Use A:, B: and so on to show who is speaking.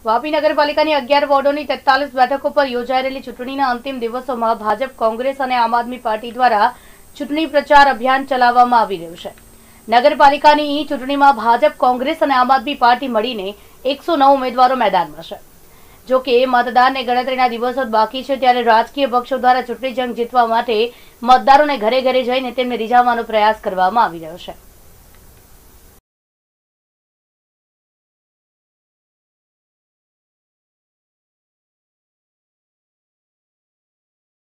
A: વાપી નગરપાલિકાની 11 વોર્ડોની 43 બેઠકો પર યોજાઈ રહેલી ચૂંટણીના અંતિમ દિવસોમાં ભાજપ, કોંગ્રેસ અને આમ આદમી પાર્ટી દ્વારા ચૂંટણી પ્રચાર અભિયાન ચલાવવામાં આવી રહ્યું છે। નગરપાલિકાની ચૂંટણીમાં ભાજપ, કોંગ્રેસ અને આમ આદમી પાર્ટી મળીને 109 ઉમેદવારો મેદાનમાં છે। જો કે મતદાનને ગણતરીના દિવસો બાકી છે, ત્યારે રાજકીય પક્ષો દ્વારા ચૂંટણી જંગ જીતવા માટે મતદારોને ઘરે ઘરે જઈને તેમને રીઝવવાનો પ્રયાસ કરવામાં આવી રહ્યો છે।